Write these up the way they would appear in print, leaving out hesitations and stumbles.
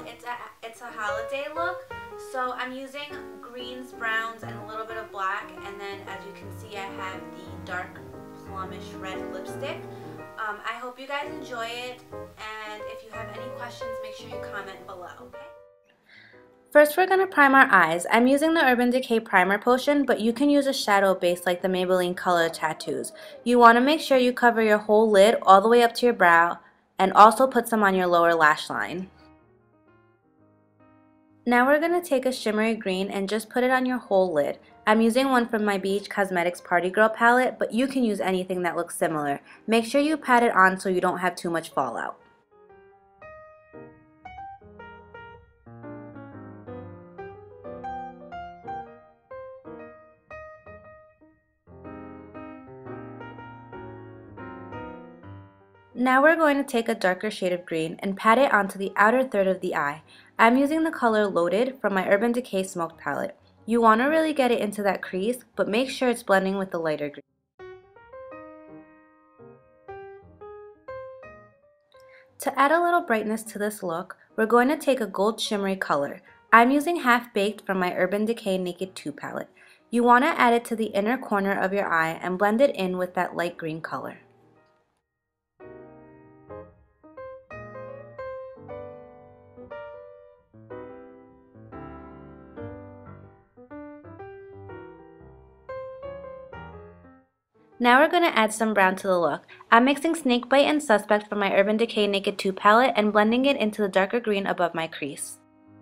it's a holiday look. So I'm using greens, browns, and a little bit of black. And then as you can see, I have the dark plumish red lipstick. I hope you guys enjoy it. And if you have any questions, make sure you comment below, okay? First, we're going to prime our eyes. I'm using the Urban Decay Primer Potion, but you can use a shadow base like the Maybelline Color Tattoos. You want to make sure you cover your whole lid all the way up to your brow, and also put some on your lower lash line. Now we're going to take a shimmery green and just put it on your whole lid. I'm using one from my BH Cosmetics Party Girl palette, but you can use anything that looks similar. Make sure you pat it on so you don't have too much fallout. Now we're going to take a darker shade of green and pat it onto the outer third of the eye. I'm using the color Loaded from my Urban Decay Smoked palette. You want to really get it into that crease, but make sure it's blending with the lighter green. To add a little brightness to this look, we're going to take a gold shimmery color. I'm using Half Baked from my Urban Decay Naked 2 palette. You want to add it to the inner corner of your eye and blend it in with that light green color. Now we're going to add some brown to the look. I'm mixing Snakebite and Suspect from my Urban Decay Naked 2 palette and blending it into the darker green above my crease.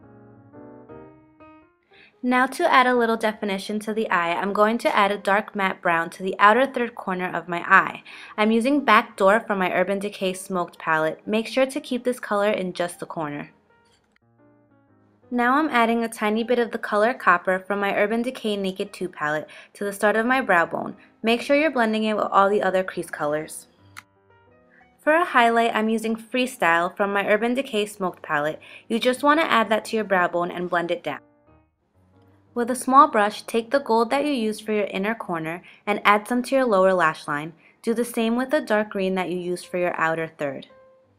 Now to add a little definition to the eye, I'm going to add a dark matte brown to the outer third corner of my eye. I'm using Backdoor from my Urban Decay Smoked palette. Make sure to keep this color in just the corner. Now I'm adding a tiny bit of the color Copper from my Urban Decay Naked 2 palette to the start of my brow bone. Make sure you're blending it with all the other crease colors. For a highlight, I'm using Freestyle from my Urban Decay Smoked palette. You just want to add that to your brow bone and blend it down. With a small brush, take the gold that you used for your inner corner and add some to your lower lash line. Do the same with the dark green that you used for your outer third.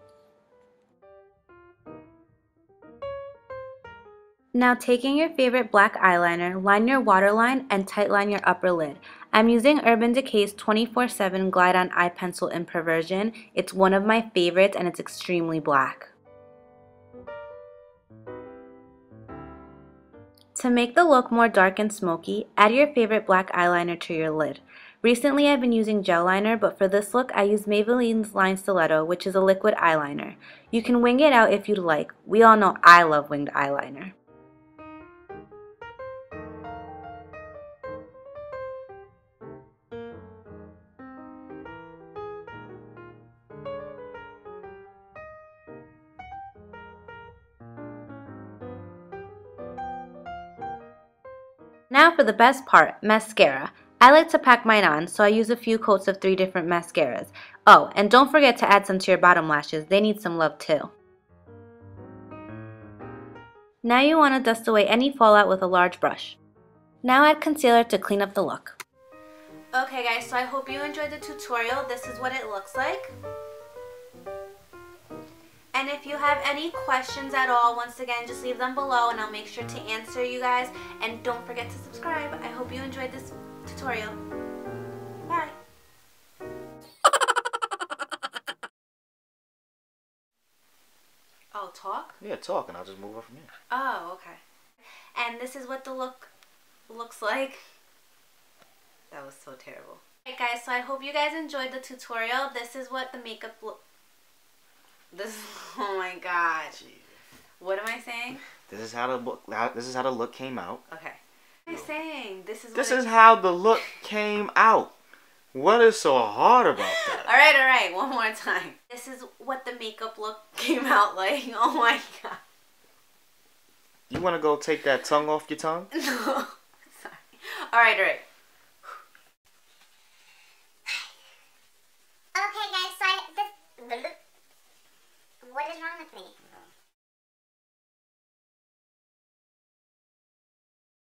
Now taking your favorite black eyeliner, line your waterline and tightline your upper lid. I'm using Urban Decay's 24/7 Glide On Eye Pencil in Perversion. It's one of my favorites and it's extremely black. To make the look more dark and smoky, add your favorite black eyeliner to your lid. Recently I've been using gel liner, but for this look I use Maybelline's Line Stiletto, which is a liquid eyeliner. You can wing it out if you'd like. We all know I love winged eyeliner. Now for the best part, mascara. I like to pack mine on, so I use a few coats of 3 different mascaras. Oh, and don't forget to add some to your bottom lashes. They need some love too. Now you want to dust away any fallout with a large brush. Now add concealer to clean up the look. Okay guys, so I hope you enjoyed the tutorial. This is what it looks like. And if you have any questions at all, once again, just leave them below and I'll make sure to answer you guys. And don't forget to subscribe. I hope you enjoyed this tutorial. Bye. Oh, talk? Yeah, talk and I'll just move on from here. Oh, okay. And this is what the look looks like. That was so terrible. Alright guys, so I hope you guys enjoyed the tutorial. This is what the makeup look. Oh my god. Jeez. What am I saying? This is how the look came out. Okay. What am I saying? This is how the look came out. What is so hard about that? Alright, one more time. This is what the makeup look came out like. Oh my god. You want to go take that tongue off your tongue? No. Sorry. Alright.